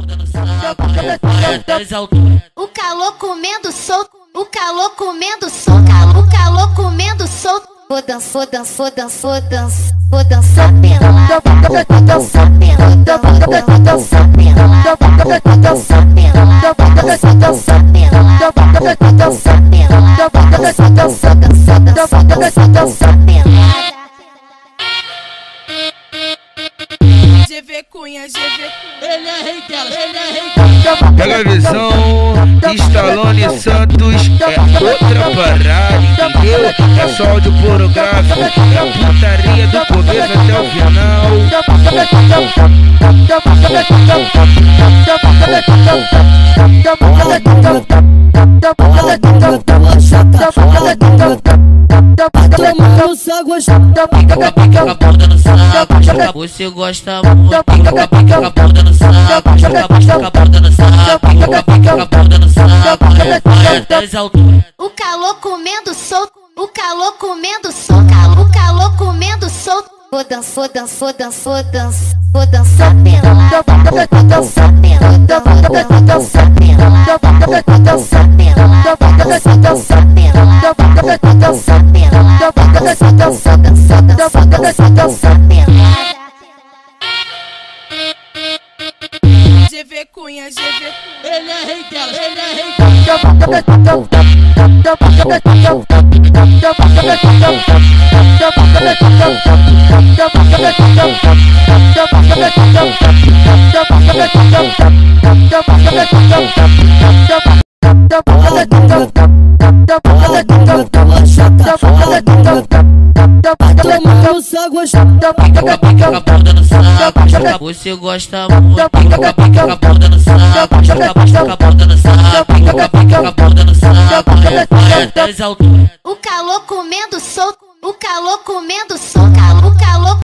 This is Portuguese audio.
bunda no saco, vai das alturas. O calor comendo solto, o calor comendo solto, o calor comendo solto. Vou dançar, vou dançar, vou dançar, vou dançar, vou dançar pelada, vou dançar pelada, vou dançar pelada, vou dançar pelada, vou dançar pelada, vou dançar pelada, vou dançar pelada. GV Cunha, GV Cunha. Ele é rei dela, ele é rei dela. Pega a visão, Stallone Santos é outra parada, entendeu? É só áudio pornográfico, é putaria do começo até o final. Tomando só gostoso. Pica, pica a bunda no saco, você gosta muito. Pica, pica a bunda no saco, pica a bunda no saco, pica a bunda no saco, vai das alturas. O calor comendo solto, o calor comendo solto, o calor comendo solto. Vou dançar, vou dançar, vou dançar, vou dançar, vou dançar pelada, vou dançar pelada, vou dançar pelada, vou dançar pelada, vou dançar pelada, vou dançar pelada, vou dançar pelada. GV Cunha, GV Cunha. Ele é rei dela, ele é rei dela. Tomando só gostoso. Pica a bunda no saco, você gosta muito. Pica a bunda no saco, pica a bunda no saco, pica a bunda no saco, vai das alturas. O calor comendo solto, o calor comendo solto, o calor